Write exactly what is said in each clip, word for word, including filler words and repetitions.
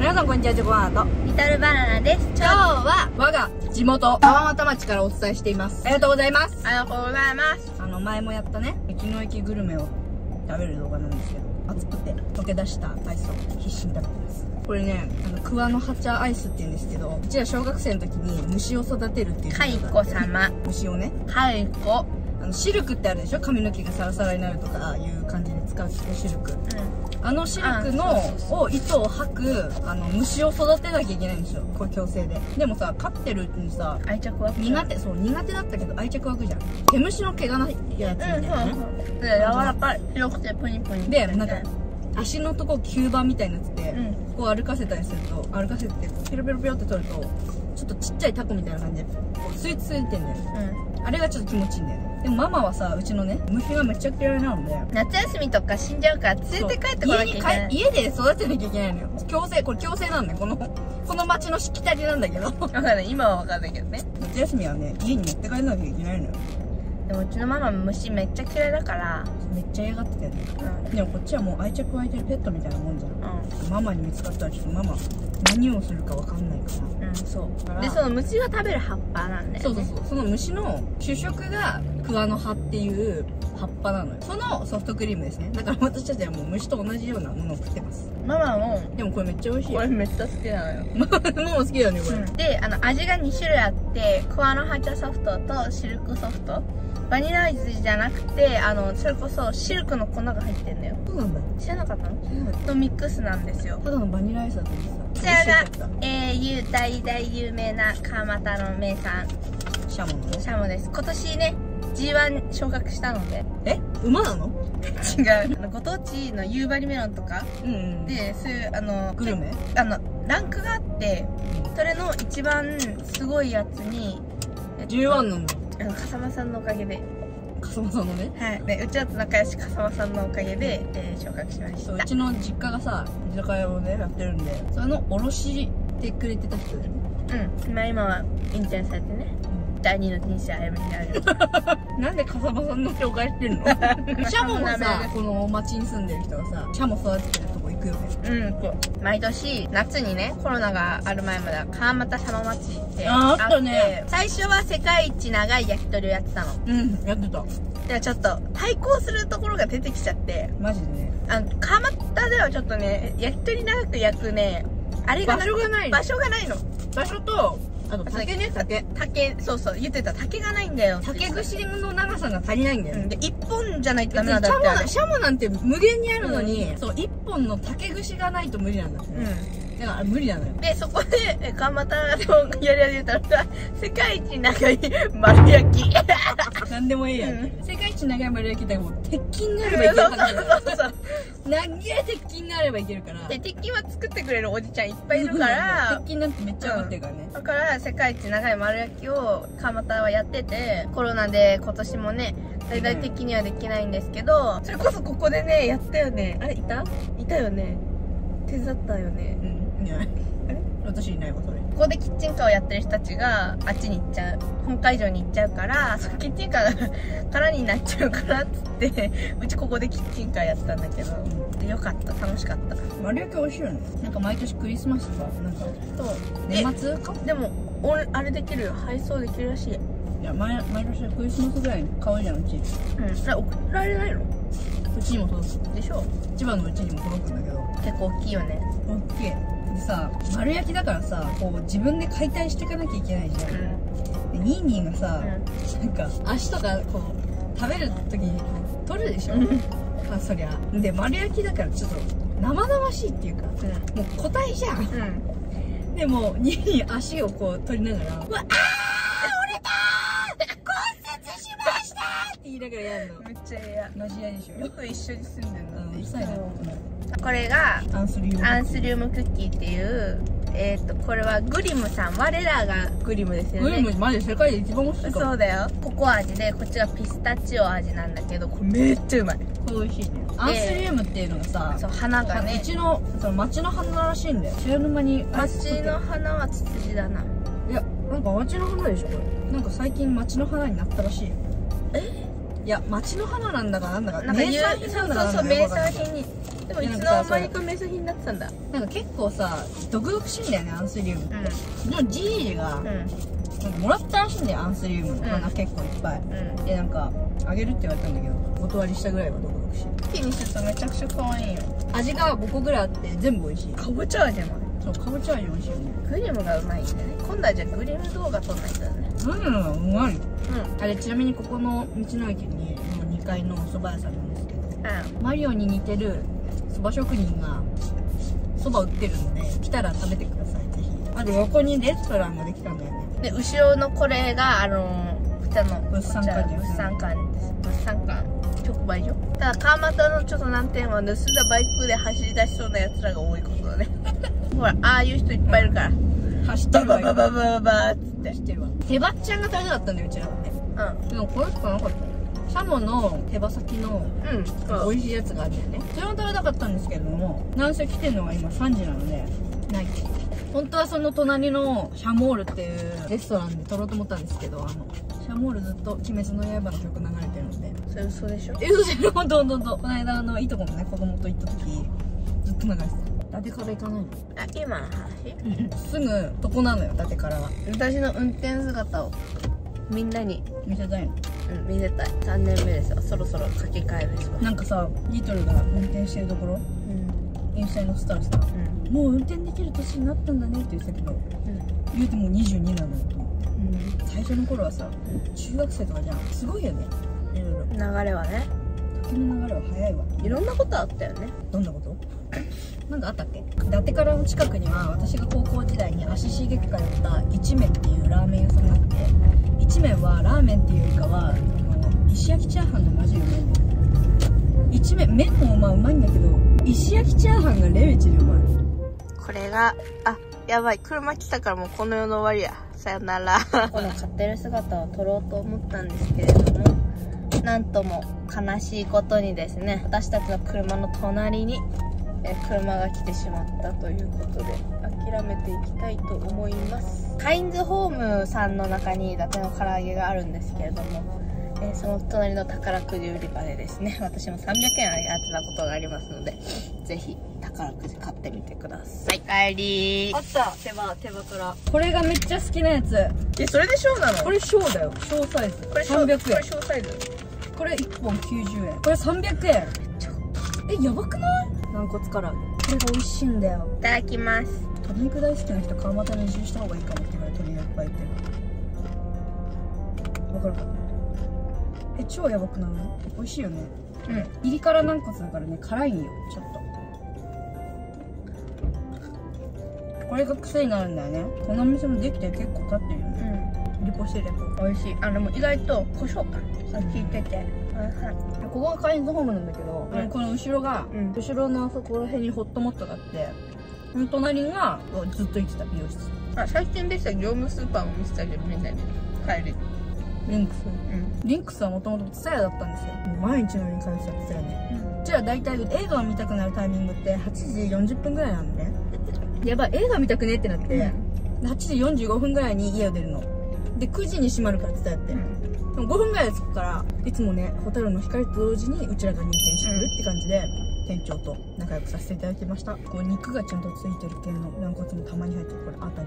皆さんこんにちは、チョコバナナとリトルバナナです。 今日は我が地元川俣町からお伝えしています。ありがとうございます。 ありがとうございます。 あの前もやったね、道の駅グルメを食べる動画なんですけど、熱くて溶け出したアイスを必死に食べてます。これね、あの桑の葉茶アイスって言うんですけど、うちら小学生の時に虫を育てるっていうカイコ様。 虫をね、 カイコ。 あのシルクってあるでしょ、髪の毛がサラサラになるとか、ああいう感じで使うシルク、うん、あのシルクのを糸を吐くあの虫を育てなきゃいけないんですよ、これ強制で。でもさ、飼ってるにさ愛着湧く、 苦手、そう苦手だったけど愛着湧くじゃん。毛虫の毛がないやつみたいなね、 うん、で柔らかい、広くてプニプニで、なんか足のとこ吸盤みたいになってて、うん、こう歩かせたりすると、歩かせてペロペロペロって取るとちょっとちっちゃいタコみたいな感じでこうスイーツついてんだよ、うん、あれがちょっと気持ちいいんだよね。でもママはさ、うちのね、虫がめっちゃ嫌いなので、夏休みとか死んじゃうから連れて帰ってこなきゃいけない。 家で育てなきゃいけないのよ。強制、これ強制なんだよ、このこの町のしきたりなんだけど。 分かんない、今は分かんないけどね。 夏休みはね、家に持って帰らなきゃいけないのよ。 でもうちのママ虫めっちゃ嫌いだからめっちゃ嫌がってたよね、うん、でもこっちはもう愛着湧いてるペットみたいなもんじゃん、うん、ママに見つかったらちょっとママ何をするかわかんないから、うん、そうで、その虫が食べる葉っぱなんだよね。そうそうそう、その虫の主食が桑の葉っていう葉っぱなのよ。そのソフトクリームですね。だから私たちはもう虫と同じようなものを食ってます。ママもでもこれめっちゃ美味しいよ。これめっちゃ好きなのよ。ママ好きだよねこれ、うん、で、あの味がに種類あって、桑の葉茶ソフトとシルクソフト。バニラアイスじゃなくて、あのそれこそシルクの粉が入ってんだよ。そうなんだ。知らなかったの？とミックスなんですよ。ただのバニラアイスだと思ってた。こちらが、えー、大大有名な川俣の名産シャモのね。シャモです。今年ね ジーワン 昇格したので。え、馬なの？違う、あのご当地の夕張メロンとか、うん、うん、で、そういうあのグルメ、あのランクがあって、それの一番すごいやつに ジーワン なんだ。あの笠間さんのおかげで、笠間さんのね、はい、ね、うちだと仲良し笠間さんのおかげで、えー、昇格しました。うちの実家がさ、居酒屋をねやってるんで、それの卸してくれてた人だよね。うん、まあ今は引退されてね、うん、だいにの人生歩みになる。なんで笠間さんの紹介してんの？シャモもさ、この町に住んでる人がさ、シャモ育ててるとこ行くよね。うん、そう。毎年夏にね、コロナがある前までは川俣シャモ祭りってあって、ね、最初は世界一長い焼き鳥をやってたの。うん、やってた。でもちょっと対抗するところが出てきちゃって、マジでね、あの川俣ではちょっとね、焼き鳥長く焼くね、あれが場所がないの。場所がないの。場所と、あと竹ね、竹。竹、そうそう、言ってた、竹がないんだよ。竹串の長さが足りないんだよ。うん、で、一本じゃないとダメなんだって。シャモなんて無限にあるのに、うん、そう、一本の竹串がないと無理なんだって。うん。だから無理なのよ。で、そこで、川俣でやり始めたのが、世界一長い丸焼き。なんでもいいや、うん、世界一長い丸焼きだからもう鉄筋があればいけるから。そうそうそうそう。長い鉄筋があればいけるから。で、鉄筋は作ってくれるおじちゃんいっぱいいるから。鉄筋なんてめっちゃ余ってるからね。うん、だから世界一長い丸焼きを川俣はやってて、コロナで今年もね、大々的にはできないんですけど、うん、それこそここでね、やったよね。あれ、いた？いたよね。手伝ったよね。うん。いない。あれ？私いないわ、それ。ここでキッチンカーをやってる人たちがあっちに行っちゃう、本会場に行っちゃうから、そのキッチンカーが空になっちゃうからっつってうちここでキッチンカーやってたんだけど、でよかった、楽しかった。丸焼き美味しいよね。なんか毎年クリスマスとかなんかと年末かでも俺あれできるよ、配送できるらしい。いや、毎毎年クリスマスぐらいに買うじゃん、うち。うん、それ送られないの？うちにも届くでしょ。千葉のうちにも届くんだけど、結構大きいよね。大きい。でさ、丸焼きだからさ、こう自分で解体していかなきゃいけないじゃん。うん、でニーニーがさ、うん、なんか足とかこう食べる時にこう取るでしょ。まあそりゃ。で丸焼きだからちょっと生々しいっていうか、うん、もう個体じゃん。うん、でもニーニー足をこう取りながら、うわ、あー折れたー骨折しましたーって言いながらやるの。めっちゃ嫌。マジ嫌でしょ。よく一緒に住んでるの。うん、そうやな。これがアンスリウムクッキーっていう、えっとこれはグリムさん、我らがグリムですよね。グリムマジ世界で一番美味しいから。そうだよ。ココア味で、こっちはピスタチオ味なんだけど、これめっちゃうまい。これ美味しいね。アンスリウムっていうのがさ、そう、花がね、うちのその町の花らしいんだよ。知らぬ間に。町の花はツツジだな。いや、なんか町の花でしょこれ。なんか最近町の花になったらしいよ。え、いや、町の花なんだかなんだか、名産品なんだかなんだか、そうそうそう、名産品にでもいつの間にかメス品になってたんだ。 なんか結構さ毒々しいんだよね、アンスリウムって。うん、でもじいが、うん、なんかもらったらしいんだよ、アンスリウムの花結構いっぱい、うん、でなんかあげるって言われたんだけどお断りしたぐらいは毒々しい。 木にするとめちゃくちゃ可愛いよ。 味がごこぐらいあって全部美味しい。 かぼちゃ味もね。 そう、かぼちゃ味美味しいよね。 グリムがうまいんだね。今度はじゃあグリム動画撮んないとだね。 うん、うまい。うん。あれちなみにここの道の駅ににかいのお蕎麦屋さんなんですけど、うん、マリオに似てる蕎麦職人が蕎麦売ってるので来たら食べてください、ぜひ。あと横にレストランができたんだよね。 で後ろのこれがあのー、の物産館物産館です。物産館直売所。ただ川俣のちょっと難点は盗んだバイクで走り出しそうなやつらが多いことだね。ほらああいう人いっぱいいるから、うん、走ってるわよ。ババババババーっつって走ってるわ。手羽ちゃんが食べたかったんだよ、うちらって。うん。でもこれしかなかった。シャモの手羽先の、うん、美味しいやつがあるんだよね。それも食べたかったんですけれども、なんせ来てるのが今さんじなのでない。本当はその隣のシャモールっていうレストランで撮ろうと思ったんですけど、あのシャモールずっと「鬼滅の刃」の曲流れてるので。 それ嘘でしょ。 え、嘘でしょ。ほんとほんとほんと。この間あのいとこのね子供と行った時ずっと流してた。伊達から行かないの？ あ、今の話？ すぐそこなのよ、伊達からは。 私の運転姿をみんなに見せたいの？ うん、見せたい。さんねんめですよ。そろそろ書き換えですわ。 なんかさ、リトルが運転してるところ、うん、インスタに載せたらさ、うん、もう運転できる年になったんだねって言ってたけど、うん、言うてもうにじゅうになのよと思って、うん、最初の頃はさ、中学生とかじゃん。すごいよね、いろいろ流れはね。 時の流れは早いわ。 いろんなことあったよね。 どんなこと？なんかあったっけ？伊達からの近くには私が高校時代に足しげく通った一麺っていうラーメン屋さんがあって、一麺はラーメンっていうよりかはあの石焼きチャーハンがマジうまいんだよ。一麺麺もまあうまいんだけど、石焼きチャーハンがレベチでうまい。 これがあ、やばい、車来たからもうこの世の終わりや。さよなら。この買ってる姿を撮ろうと思ったんですけれども、なんとも悲しいことにですね、私たちの車の隣にえ車が来てしまったということで諦めていきたいと思います。カインズホームさんの中に伊達の唐揚げがあるんですけれども、えー、その隣の宝くじ売り場でですね、私もさんびゃくえん当てたことがありますので、ぜひ宝くじ買ってみてください。帰りー。 あった、手羽手羽から。これがめっちゃ好きなやつ。 え、それで小なの？ これ小だよ、小サイズ。 これさんびゃくえん。これ小サイズ。 これいっぽんきゅうじゅうえん。これさんびゃくえん。え、やばくない？軟骨唐揚げ。これが美味しいんだよ。 いただきます。 鶏肉大好きな人、川俣に移住した方がいいかもって言われてる。いっぱいいてる。わかるかな？え、超やばくない？美味しいよね。うん。入り辛軟骨だからね、辛いんよ、ちょっと。これが癖になるんだよね。この店もできて結構経ってるよね。うん。リポしてるやつ。 美味しい。あの、もう意外と胡椒か。さっき言ってて。 ここがカインズホームなんだけど、うん、この後ろが、うん、後ろのあそこら辺にホットモットがあって、その隣がずっと行ってた美容室。 あ、最近できた業務スーパーも見せたけど、みんなに帰り。 リンクス。うん。リンクスはもともとツタヤだったんですよ。もう毎日のように通ってたツタヤね。うん、こっちは大体映画を見たくなるタイミングってはちじよんじゅっぷんぐらいなんでね。やばい、映画見たくねってなって、うん、はちじよんじゅうごふんぐらいに家を出るの。で、くじに閉まるからツタヤって。うんごふんぐらいで着くから、いつもね、ホタルの光と同時にうちらが入店してくるって感じで、うん、店長と仲良くさせていただきました。こう肉がちゃんとついてる系の軟骨もたまに入ってる。これあたり。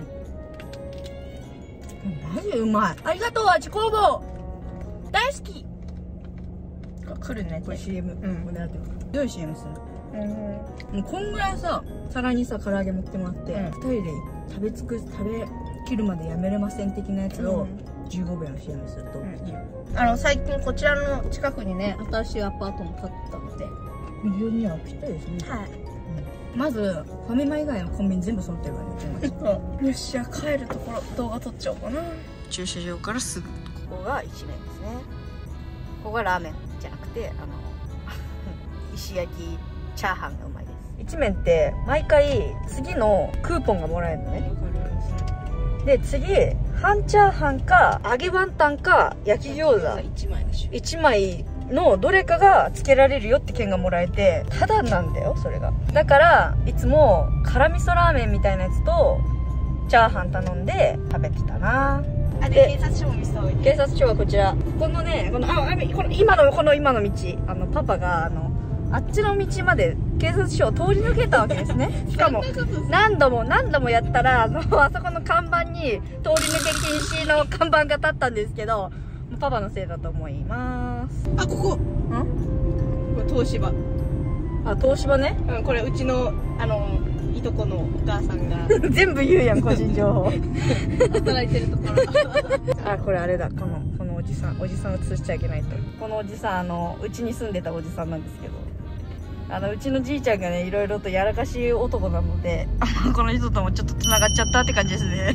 マジうまい。ありがとう、あち工房大好き。 来るね、 これ シーエム。うん。これやってる。どういう シーエム するの？うん。もうこんぐらいさ、皿にさ、唐揚げ持ってもらって、うん、ふたりで食べ尽くす、食べきるまでやめれません的なやつを、うんじゅうごびょうの シーエム するといいよ。 あの最近こちらの近くにね新しいアパートも建ったので非常にはぴったりですね。はい、うん、まずファミマ以外のコンビニ全部揃ってるわね。 よっしゃ帰るところ動画撮っちゃおうかな。 駐車場からすぐ。ここが一麺ですね。ここがラーメンじゃなくてあの石焼きチャーハンがうまいです。一麺って毎回次のクーポンがもらえるのね。で次半チャーハンか揚げワンタンか焼き餃子いちまいでしょ。いちまいのどれかがつけられるよって券がもらえて、ただなんだよそれが。だからいつも辛味噌ラーメンみたいなやつとチャーハン頼んで食べてたな。 あで警察署も見そう。 警察署はこちら。このねこのあこの今のこの今の道あのパパがあのあっちの道まで警察署を通り抜けたわけですね。しかも何度も何度もやったら、あのあそこの看板に通り抜け禁止の看板が立ったんですけど、パパのせいだと思います。 あ、ここんこれ東芝。 あ、東芝ね。 うん、これうちのあのいとこのお母さんが全部言うやん、個人情報。 働いてるところ。 あ、これあれだ、このこのおじさん、おじさん映しちゃいけないと。このおじさん、あのうちに住んでたおじさんなんですけど、あのうちのじいちゃんがね、いろいろとやらかしい男なので、あのこの人ともちょっとつながっちゃったって感じですね。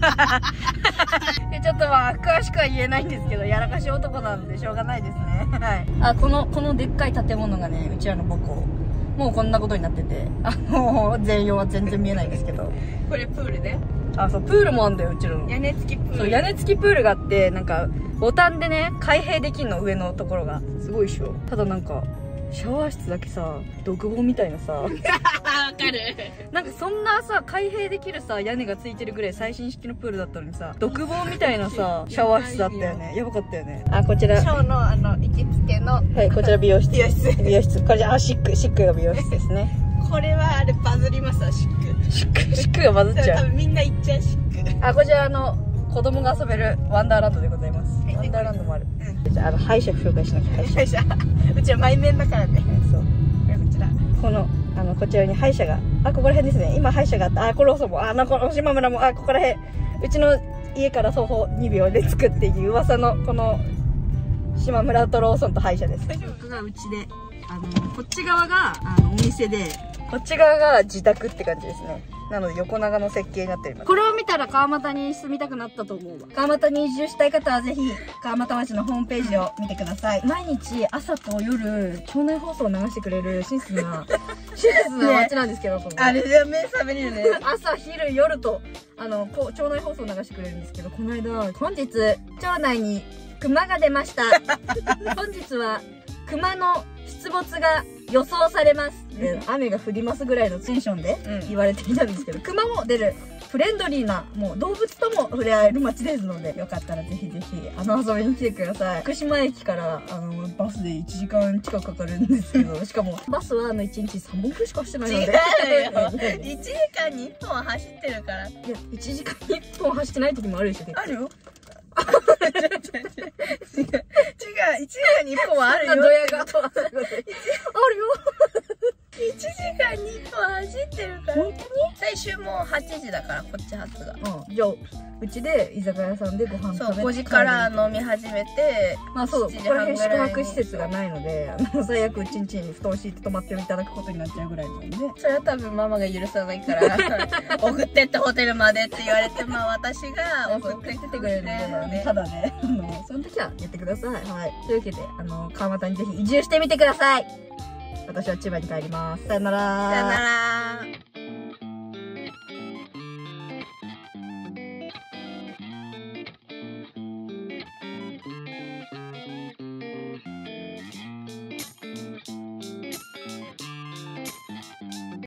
でちょっとまあ詳しくは言えないんですけど、やらかし男なのでしょうがないですね。はい。あ、このこのでっかい建物がね、うちらの母校。もうこんなことになってて、あの全容は全然見えないんですけど。 これプールで。 あ、そう、プールもあんだよ、うちらの。 屋根付きプール。 そう、屋根付きプールがあって、なんかボタンでね開閉できんの、上のところがすごいっしょ。ただなんかシャワー室だけさ、独房みたいなさ。わかる。 なんかそんなさ、開閉できるさ、屋根がついてるぐらい最新式のプールだったのにさ、独房みたいなさ、シャワー室だったよね。やばかったよね。あ、こちら。 ショーのあの、行きつけの。 はい、こちら美容室。 美容室。 美容室。これじゃ、あ、シック、シックが美容室ですね。 これはあれバズりますわ、シック。 シック、シックがバズっちゃう。 多分みんな行っちゃう、シック。 あ、こちらあの、子供が遊べるワンダーランドでございます。ワンダーランドもある。うん、じゃあ、あの、歯医者紹介しなきゃ、歯医者。 うちは毎年だからね。 そう。 こちら。 この、あの、こちらに歯医者が、あ、ここら辺ですね。今歯医者があった。あ、これそも、あ、なんか、島村も、あ、ここら辺。うちの家から徒歩にびょうで着くっていう噂の、この、島村とローソンと歯医者です。ここがうちで、あの、こっち側が、あの、お店で、こっち側が自宅って感じですね。なので横長の設計になっています。これを見たら川俣に住みたくなったと思うわ。川俣に移住したい方はぜひ川俣町のホームページを見てください。毎日朝と夜町内放送を流してくれる親切な親切な町なんですけど、ね、 あれで目覚めるよね。 朝昼夜とあのこう町内放送を流してくれるんですけど、この間本日町内に熊が出ました。本日は熊の出没が予想されます。雨が降りますぐらいのテンションで言われていたんですけど、熊も出るフレンドリーな、もう動物とも触れ合える街ですので、よかったらぜひぜひあの遊びに来てください。福島駅からあのバスでいちじかん近くかかるんですけど、しかもバスはあのいちにちさんぼんくらいしか走ってないので。 違うよ。いちじかんにいっぽんは走ってるから。いや、 いちじかんにいっぽん走ってない時もあるでしょ。 あるよ。違う違う、いちじかんにいっぽんはあるよ。 ドヤがあるよ。 いちじかんにいっぽん走ってるから。本当に？最終もうはちじだから、こっち発が。 うん。じゃあうちで居酒屋さんでご飯食べて、 そうごじから飲み始めて、 まあそう、ここら辺宿泊施設がないので、あの最悪うちんちに布団敷いて泊まっていただくことになっちゃうぐらいなんで、 それは多分ママが許さないから送ってってホテルまでって言われて、まあ私が送ってってくれるので、 ただね、あのその時はやってください。はい。というわけで、あの川俣にぜひ移住してみてください。私は千葉に帰ります。さよなら。 さよなら。